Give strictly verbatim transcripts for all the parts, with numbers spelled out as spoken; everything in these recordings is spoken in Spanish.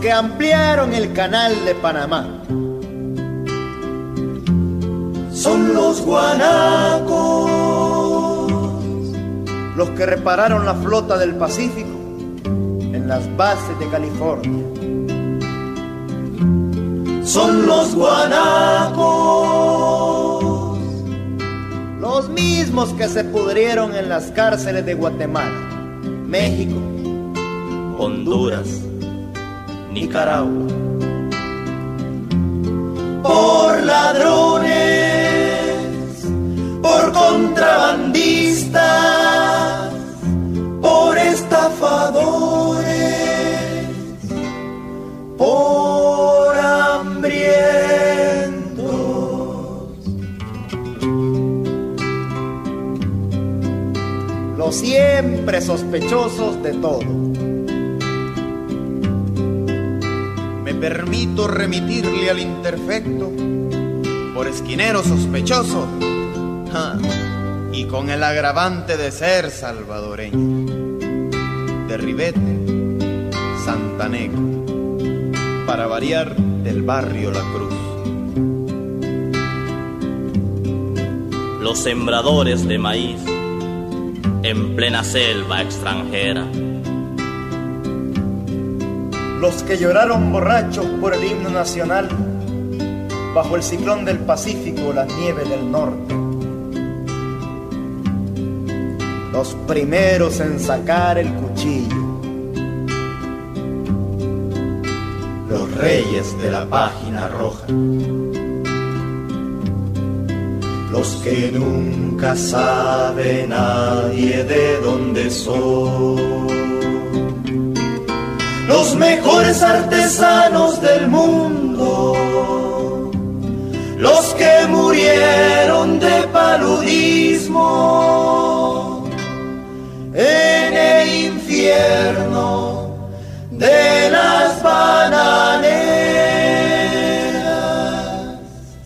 que ampliaron el canal de Panamá. Son los guanacos los que repararon la flota del Pacífico en las bases de California. Son los guanacos los mismos que se pudrieron en las cárceles de Guatemala, México, Honduras, Nicaragua. Por ladrones, por contrabandistas, por estafadores, por hambrientos. Los siempre sospechosos de todo. Me permito remitirle al interfecto por esquinero sospechoso, ja, y con el agravante de ser salvadoreño, de Ribete, Santaneco, para variar del barrio La Cruz. Los sembradores de maíz en plena selva extranjera. Los que lloraron borrachos por el himno nacional bajo el ciclón del Pacífico, las nieves del norte. Los primeros en sacar el cuchillo. Los reyes de la página roja. Los que nunca sabe nadie de dónde son. Los mejores artesanos del mundo, los que murieron de paludismo en el infierno de las bananeras.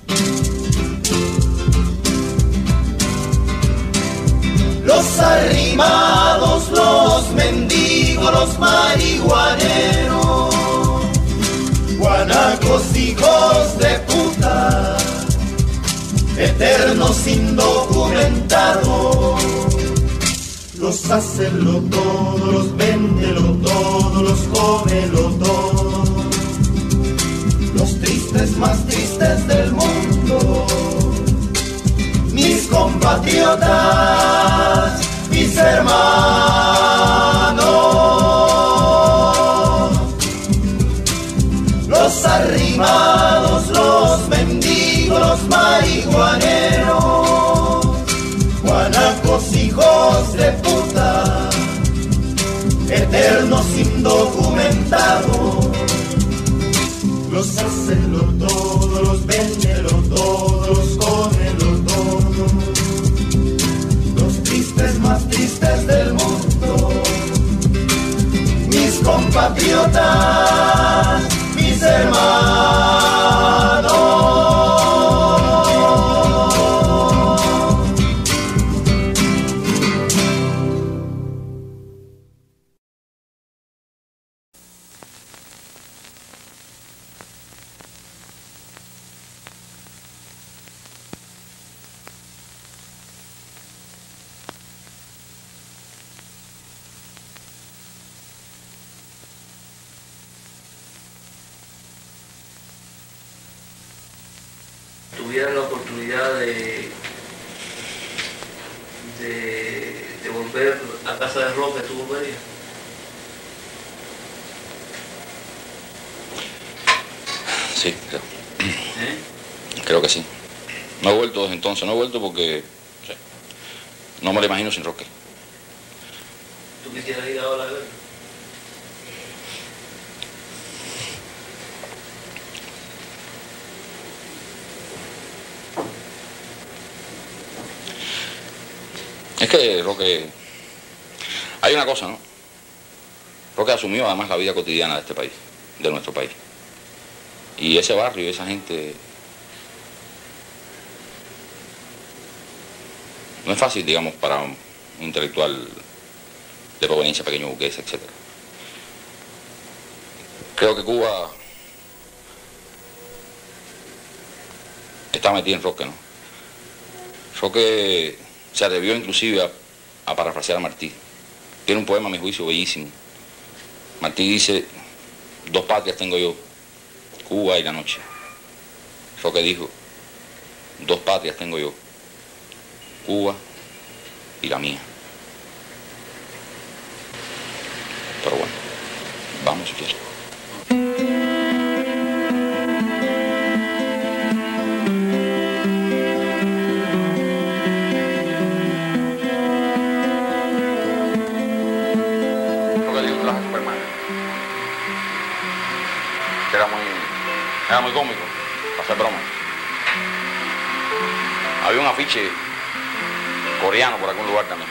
Los arrimados, los mendigos, los marihuaneros, guanacos hijos de puta, eternos indocumentados. Los hacenlo todo, los véndelo todo, los cómelo todo. Los tristes más tristes del mundo, mis compatriotas, mis hermanos. Los arrimados, los mendigos, los marihuaneros, guanacos hijos de puta, eternos indocumentados. Los hacenlo todo, los véndelo todo, los cómelo todo. Los tristes más tristes del mundo, mis compatriotas, mis hermanos. Tuvieran la oportunidad de, de, de volver a casa de Roque, ¿tú volverías? Sí, creo. ¿Eh? Creo que sí. No he vuelto desde entonces, no he vuelto porque o sea, no me lo imagino sin Roque. ¿Tú quisieras ir ahora a verlo? Es que Roque... Hay una cosa, ¿no? Roque asumió además la vida cotidiana de este país, de nuestro país. Y ese barrio y esa gente... No es fácil, digamos, para un intelectual de proveniencia pequeño burguesa, etcétera. Creo que Cuba está metida en Roque, ¿no? Roque se atrevió inclusive a, a parafrasear a Martí. Tiene un poema, a mi juicio, bellísimo. Martí dice, dos patrias tengo yo, Cuba y la noche. Roque dijo, dos patrias tengo yo, Cuba y la mía. Pero bueno, vamos si quieres. Era muy, era muy cómico, para hacer broma. Había un afiche coreano por algún lugar también.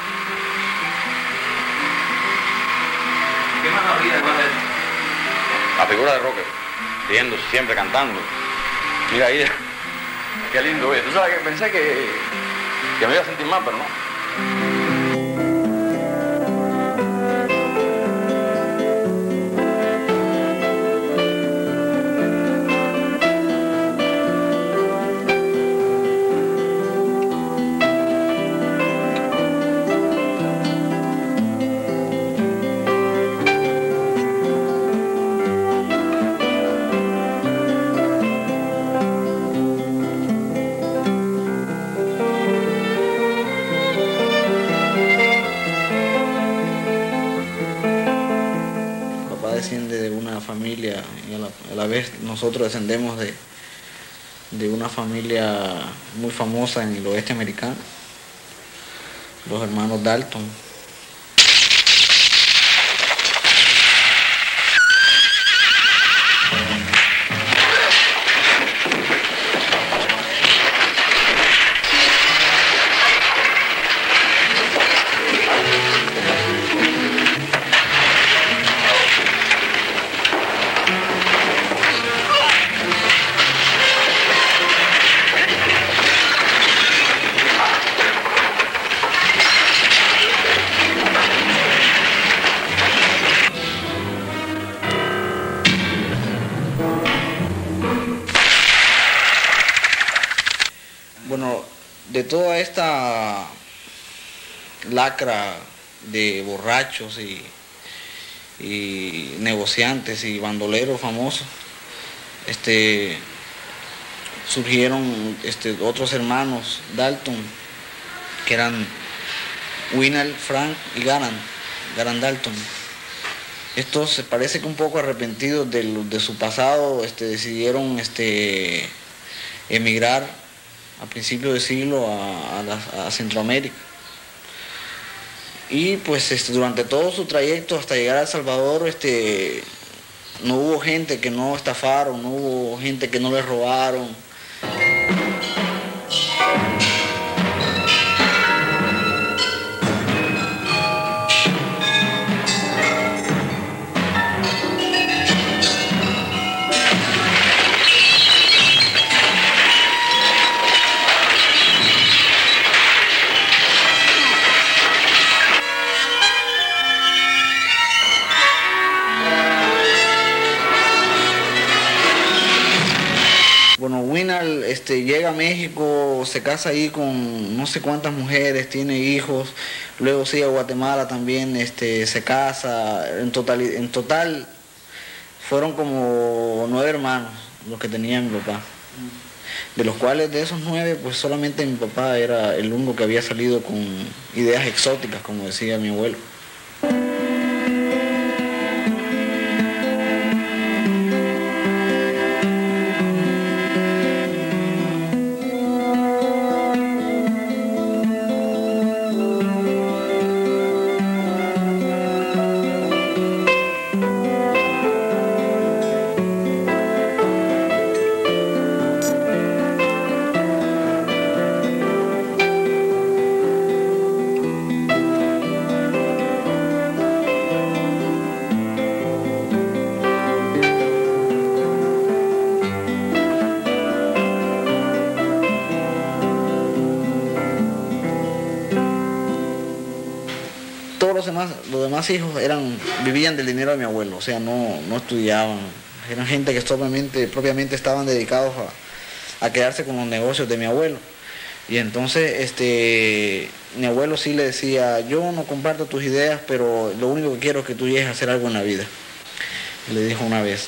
¿Qué más había además de eso? La figura de Roque, riendo siempre, cantando. Mira ahí, qué lindo es. Tú sabes que pensé que, que me iba a sentir mal, pero no. Desciende de una familia y a la, a la vez nosotros descendemos de, de una familia muy famosa en el oeste americano, los hermanos Dalton. Bueno, de toda esta lacra de borrachos y, y negociantes y bandoleros famosos, este, surgieron este, otros hermanos Dalton, que eran Winald, Frank y Garan, Garan Dalton. Estos se parece que un poco arrepentidos de, de su pasado, este, decidieron este, emigrar a principios de siglo a, a, la, a Centroamérica. Y pues este, durante todo su trayecto hasta llegar a El Salvador, este, no hubo gente que no estafaron, no hubo gente que no les robaron. Bueno, Winald este, llega a México, se casa ahí con no sé cuántas mujeres, tiene hijos, luego sigue a Guatemala también, este, se casa, en total, en total fueron como nueve hermanos los que tenía mi papá, de los cuales de esos nueve pues solamente mi papá era el único que había salido con ideas exóticas, como decía mi abuelo. demás, los demás hijos eran, vivían del dinero de mi abuelo, o sea, no, no estudiaban. Eran gente que propiamente, propiamente estaban dedicados a, a quedarse con los negocios de mi abuelo. Y entonces este, mi abuelo sí le decía, yo no comparto tus ideas, pero lo único que quiero es que tú llegues a hacer algo en la vida. Le dijo una vez.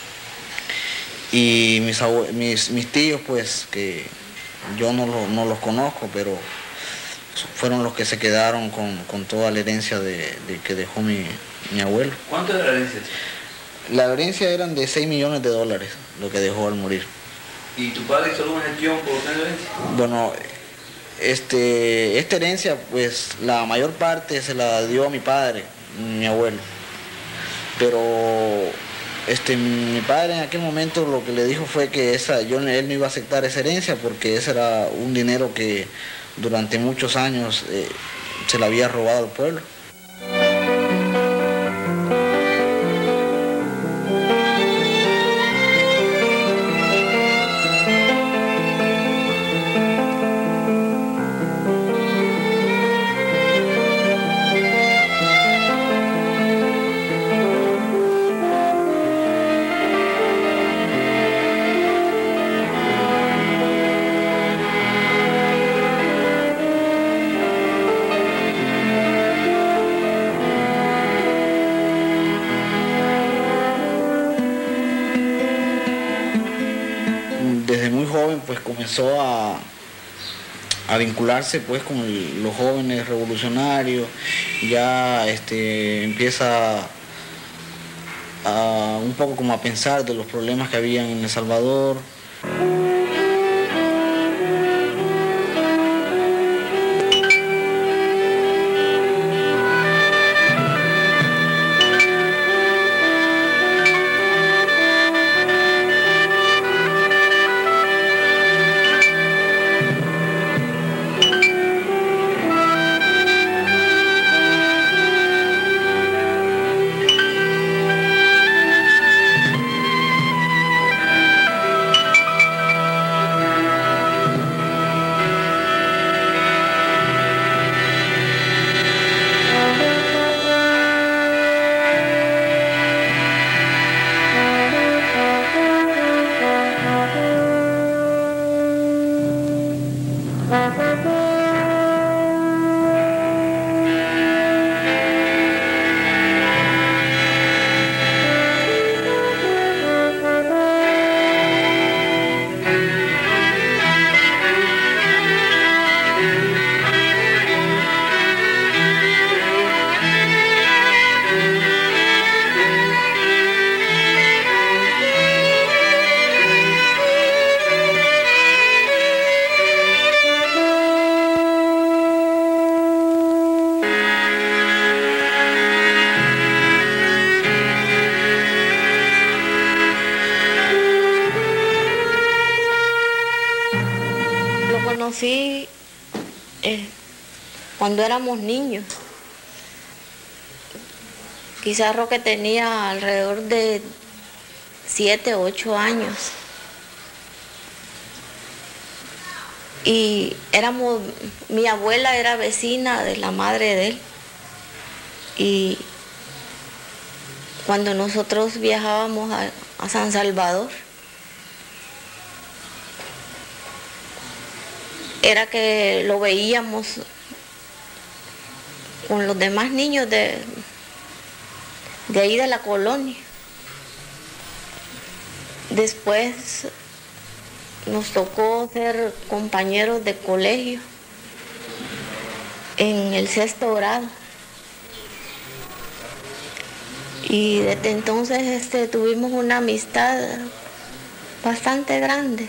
Y mis, mis, mis tíos, pues, que yo no, lo, no los conozco, pero fueron los que se quedaron con, con toda la herencia de, de que dejó mi, mi abuelo. ¿Cuánto era la herencia? La herencia eran de seis millones de dólares, lo que dejó al morir. ¿Y tu padre hizo alguna gestión por tener herencia? Bueno, este, esta herencia, pues, la mayor parte se la dio a mi padre, mi abuelo. Pero este, mi padre en aquel momento lo que le dijo fue que esa, yo, él no iba a aceptar esa herencia porque ese era un dinero que durante muchos años eh, se le había robado al pueblo. Desde muy joven pues comenzó a, a vincularse pues con el, los jóvenes revolucionarios, ya este, empieza a, un poco como a pensar de los problemas que habían en El Salvador. Conocí eh, cuando éramos niños. Quizás Roque tenía alrededor de siete, ocho años. Y éramos, mi abuela era vecina de la madre de él. Y cuando nosotros viajábamos a, a San Salvador, era que lo veíamos con los demás niños de, de ahí de la colonia. Después nos tocó ser compañeros de colegio en el sexto grado. Y desde entonces este, tuvimos una amistad bastante grande.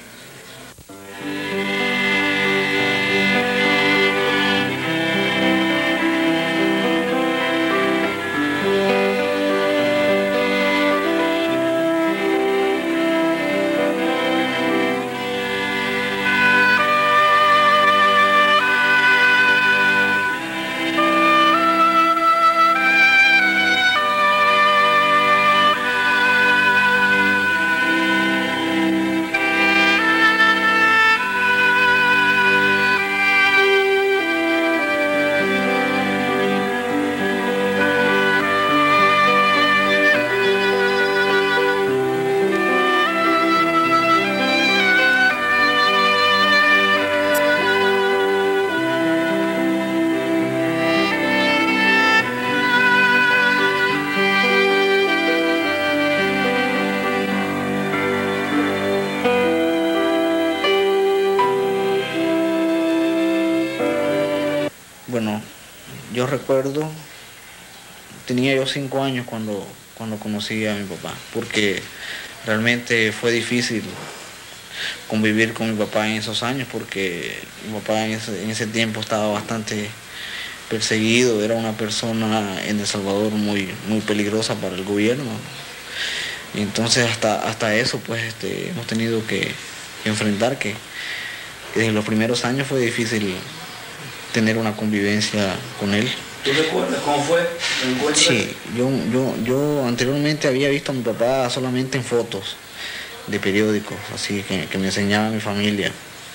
Bueno, yo recuerdo, tenía yo cinco años cuando, cuando conocí a mi papá, porque realmente fue difícil convivir con mi papá en esos años, porque mi papá en ese, en ese tiempo estaba bastante perseguido, era una persona en El Salvador muy, muy peligrosa para el gobierno. Y entonces hasta, hasta eso pues este, hemos tenido que, que enfrentar, que, que desde los primeros años fue difícil tener una convivencia con él. ¿Tú recuerdas cómo fue el encuentro? Sí, yo, yo, yo anteriormente había visto a mi papá solamente en fotos de periódicos, así que, que me enseñaba mi familia.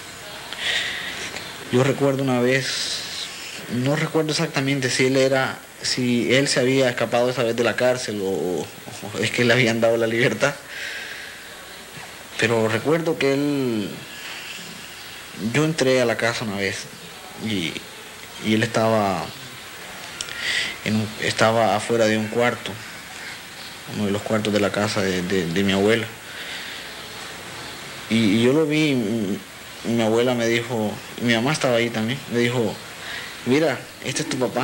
Yo recuerdo una vez, no recuerdo exactamente si él era, si él se había escapado esa vez de la cárcel o, o es que le habían dado la libertad, pero recuerdo que él, yo entré a la casa una vez y, y él estaba, en un, estaba afuera de un cuarto, uno de los cuartos de la casa de, de, de mi abuela. Y, y yo lo vi, mi, mi abuela me dijo, mi mamá estaba ahí también, me dijo, mira, este es tu papá.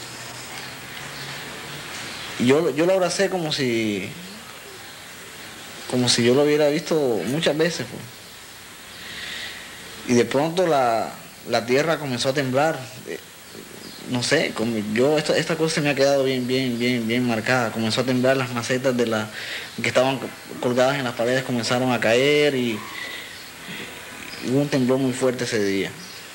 Y yo, yo lo abracé como si, como si yo lo hubiera visto muchas veces, pues. Y de pronto la, la tierra comenzó a temblar. No sé, como yo esta, esta cosa se me ha quedado bien, bien, bien, bien marcada. Comenzó a temblar, las macetas de la, que estaban colgadas en las paredes comenzaron a caer y, y hubo un temblor muy fuerte ese día.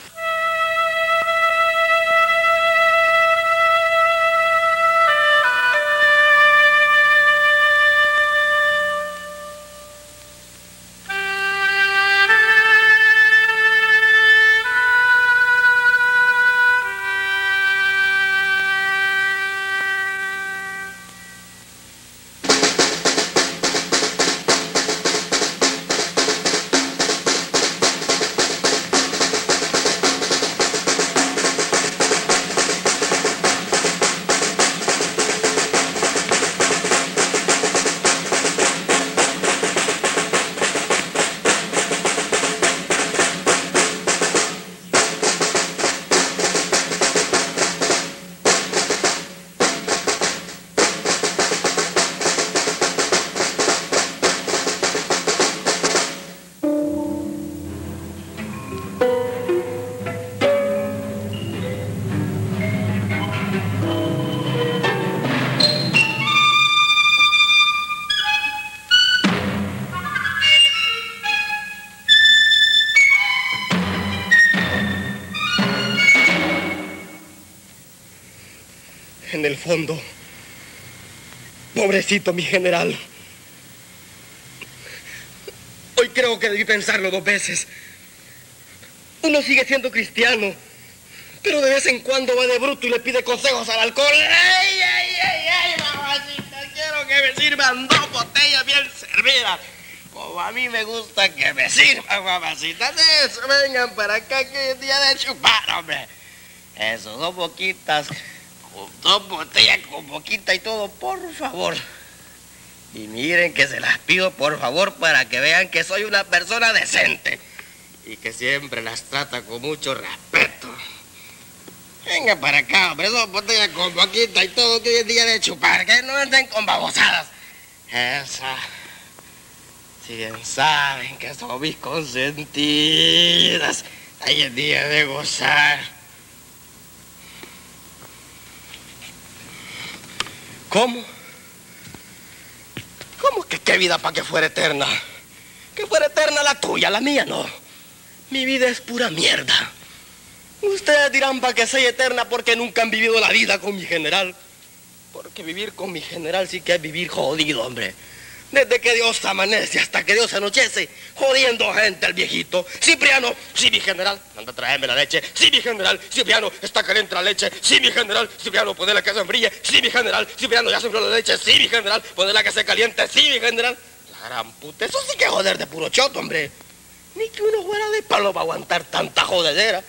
En el fondo, pobrecito mi general. Hoy creo que debí pensarlo dos veces. Uno sigue siendo cristiano, pero de vez en cuando va de bruto y le pide consejos al alcohol. ¡Ay, ay, ay, ay, mamacita! Quiero que me sirvan dos botellas bien servidas, como a mí me gusta que me sirvan, mamacita. De eso, vengan para acá que es día de chupar, hombre. Eso, dos boquitas, con dos botellas con boquita y todo, por favor. Y miren que se las pido, por favor, para que vean que soy una persona decente y que siempre las trata con mucho respeto. Venga para acá, hombre, dos botellas con boquita y todo, que hoy es día de chupar, que no anden con babosadas. Esa. Si bien saben que son mis consentidas, hoy es día de gozar. ¿Cómo? ¿Cómo que qué vida para que fuera eterna? Que fuera eterna la tuya, la mía no. Mi vida es pura mierda. Ustedes dirán para que sea eterna porque nunca han vivido la vida con mi general. Porque vivir con mi general sí que es vivir jodido, hombre. Desde que Dios amanece hasta que Dios anochece, jodiendo gente el viejito. Cipriano, sí, mi general, anda a traerme la leche. Sí, mi general, Cipriano, está caliente la leche. Sí, mi general, Cipriano, ponela que se enfríe. Sí, mi general, Cipriano, ya se enfrió la leche. Sí, mi general, ponela que se caliente. Sí, mi general. La gran puta, eso sí que es joder de puro choto, hombre. Ni que uno fuera de palo para aguantar tanta jodedera.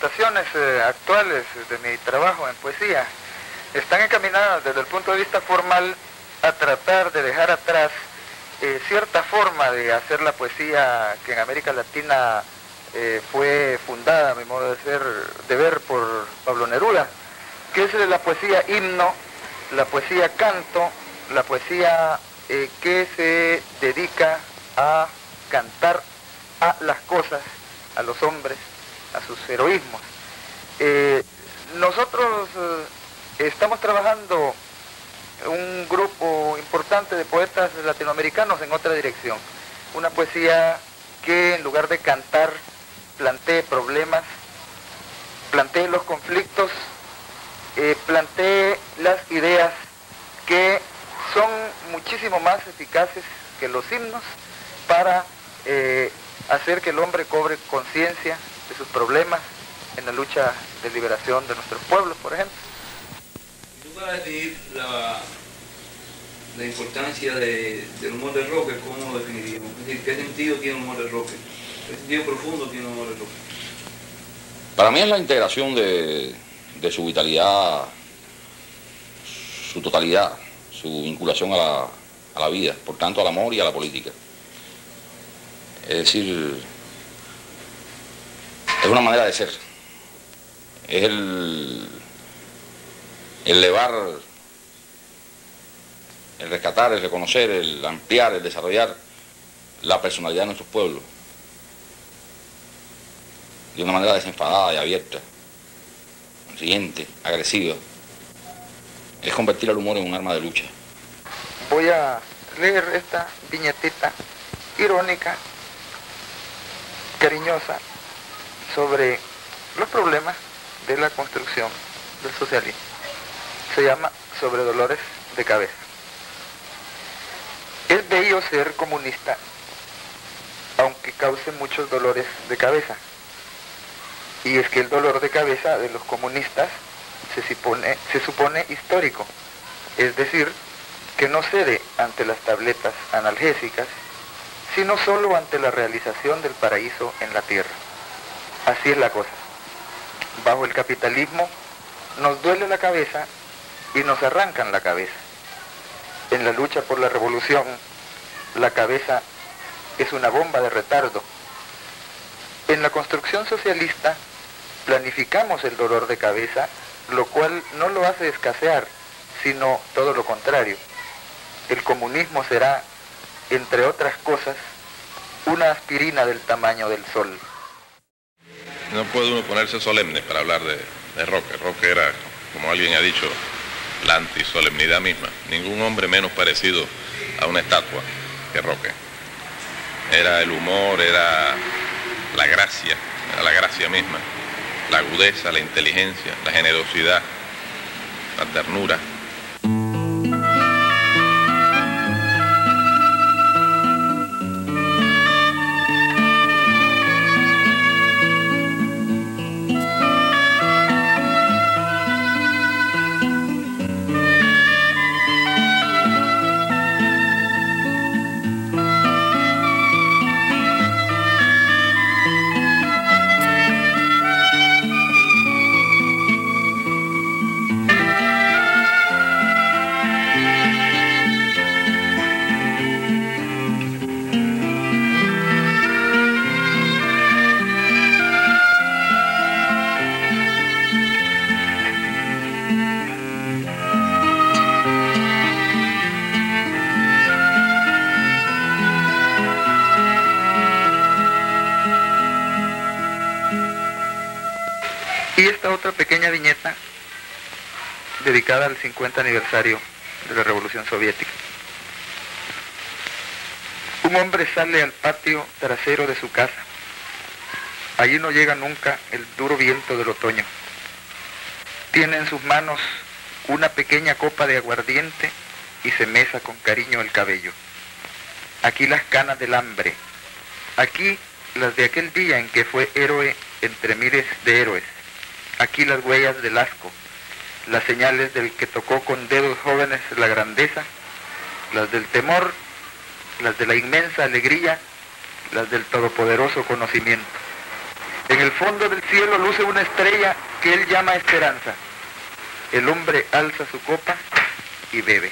manifestaciones eh, actuales de mi trabajo en poesía están encaminadas desde el punto de vista formal a tratar de dejar atrás eh, cierta forma de hacer la poesía que en América Latina eh, fue fundada, a mi modo de ser, de ver, por Pablo Neruda, que es la poesía himno, la poesía canto, la poesía eh, que se dedica a cantar a las cosas, a los hombres, a sus heroísmos. Eh, nosotros eh, estamos trabajando un grupo importante de poetas latinoamericanos en otra dirección. Una poesía que en lugar de cantar plantee problemas, plantee los conflictos, eh, plantee las ideas que son muchísimo más eficaces que los himnos para eh, hacer que el hombre cobre conciencia de sus problemas en la lucha de liberación de nuestros pueblos, por ejemplo. Tú para definir la, la importancia de, del humor de Roque, ¿cómo lo definiríamos? Es decir, ¿qué sentido tiene el humor de Roque? ¿Qué sentido profundo tiene el humor de Roque? Para mí es la integración de, de su vitalidad, su totalidad, su vinculación a la, a la vida, por tanto al amor y a la política. Es decir, es una manera de ser, es el, el elevar, el rescatar, el reconocer, el ampliar, el desarrollar la personalidad de nuestros pueblos de una manera desenfadada y abierta, riente, agresiva. Es convertir el humor en un arma de lucha. Voy a leer esta viñetita irónica, cariñosa, sobre los problemas de la construcción del socialismo. Se llama Sobre dolores de cabeza. Es bello ser comunista, aunque cause muchos dolores de cabeza. Y es que el dolor de cabeza de los comunistas se supone, se supone histórico, es decir, que no cede ante las tabletas analgésicas, sino solo ante la realización del paraíso en la tierra. Así es la cosa. Bajo el capitalismo nos duele la cabeza y nos arrancan la cabeza. En la lucha por la revolución, la cabeza es una bomba de retardo. En la construcción socialista, planificamos el dolor de cabeza, lo cual no lo hace escasear, sino todo lo contrario. El comunismo será, entre otras cosas, una aspirina del tamaño del sol. No puede uno ponerse solemne para hablar de, de Roque. Roque era, como alguien ha dicho, la antisolemnidad misma. Ningún hombre menos parecido a una estatua que Roque. Era el humor, era la gracia, era la gracia misma, la agudeza, la inteligencia, la generosidad, la ternura. Y esta otra pequeña viñeta dedicada al cincuenta aniversario de la Revolución Soviética. Un hombre sale al patio trasero de su casa. Allí no llega nunca el duro viento del otoño. Tiene en sus manos una pequeña copa de aguardiente y se mesa con cariño el cabello. Aquí las canas del hambre. Aquí las de aquel día en que fue héroe entre miles de héroes. Aquí las huellas del asco, las señales del que tocó con dedos jóvenes la grandeza, las del temor, las de la inmensa alegría, las del todopoderoso conocimiento. En el fondo del cielo luce una estrella que él llama esperanza. El hombre alza su copa y bebe.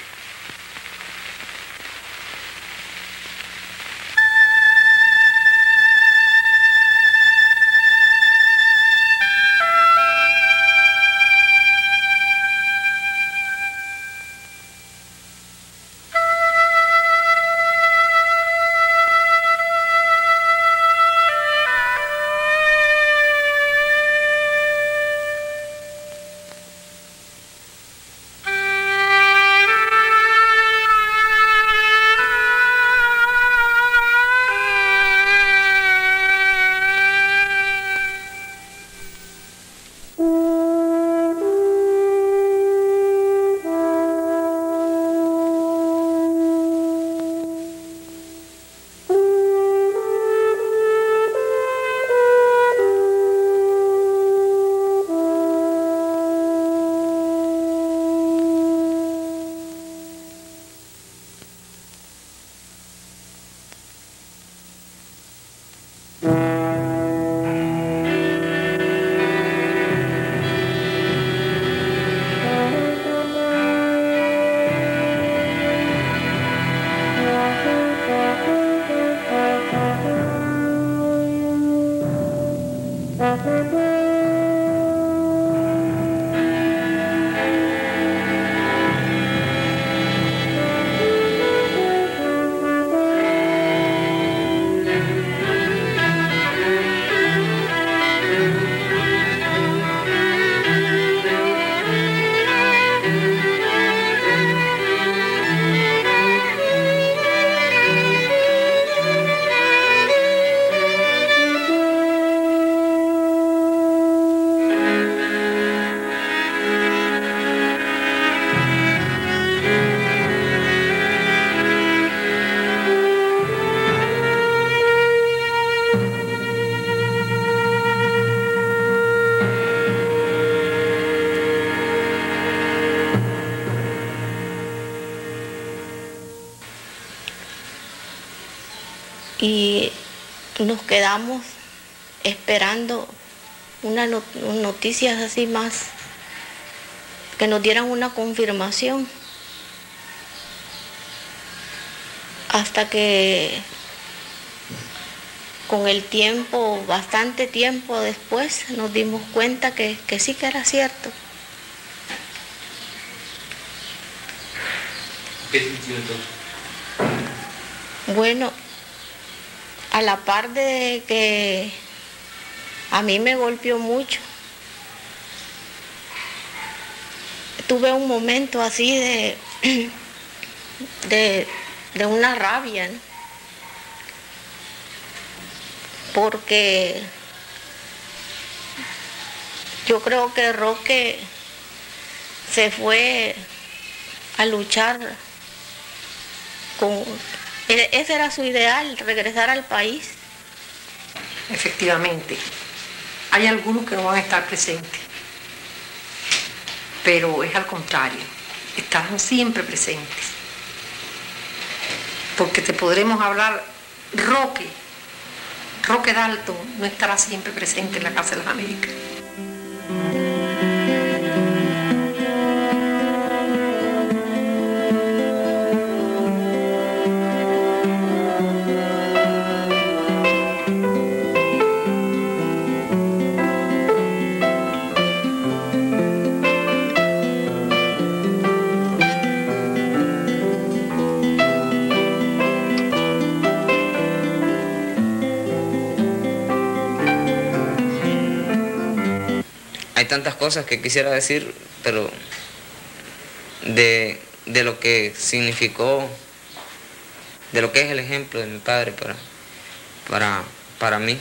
Y nos quedamos esperando una not- noticias así más, que nos dieran una confirmación, hasta que con el tiempo, bastante tiempo después, nos dimos cuenta que, que sí que era cierto. ¿Qué sintió entonces? Bueno, a la par de que a mí me golpeó mucho, tuve un momento así de, de, de una rabia, ¿no? Porque yo creo que Roque se fue a luchar con... Ese era su ideal, regresar al país. Efectivamente, hay algunos que no van a estar presentes, pero es al contrario, estarán siempre presentes. Porque te podremos hablar, Roque, Roque Dalton no estará siempre presente en la Casa de las Américas. Hay tantas cosas que quisiera decir, pero de, de lo que significó, de lo que es el ejemplo de mi padre para, para, para mí.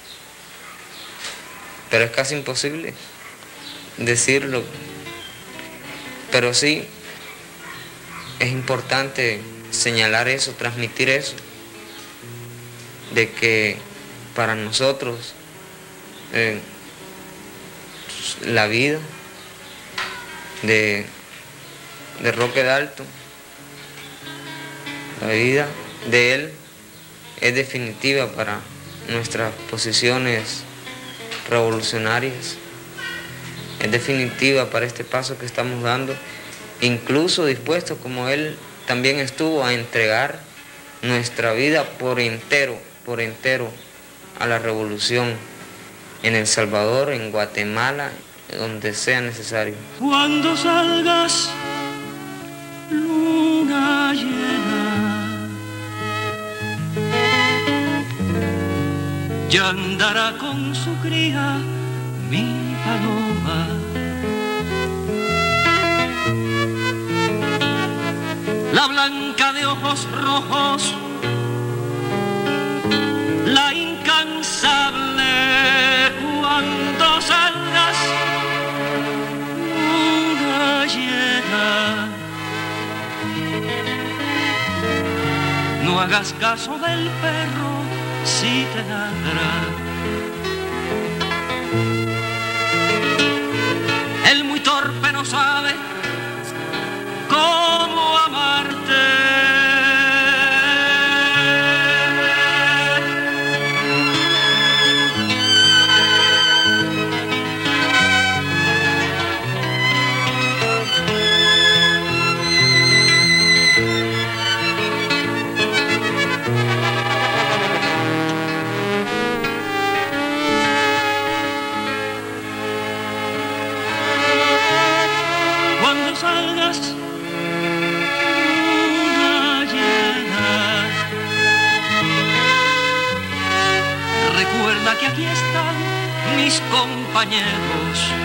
Pero es casi imposible decirlo. Pero sí, es importante señalar eso, transmitir eso, de que para nosotros eh, la vida de, de Roque Dalton, la vida de él es definitiva para nuestras posiciones revolucionarias. Es definitiva para este paso que estamos dando, incluso dispuesto como él también estuvo a entregar nuestra vida por entero, por entero a la revolución en El Salvador, en Guatemala, donde sea necesario. Cuando salgas, luna llena, ya andará con su cría mi paloma. La blanca de ojos rojos, la incansable, cuando salgas, luna llena. No hagas caso del perro si te ladra. Él muy torpe no sabe cómo amarte. Que aquí están mis compañeros,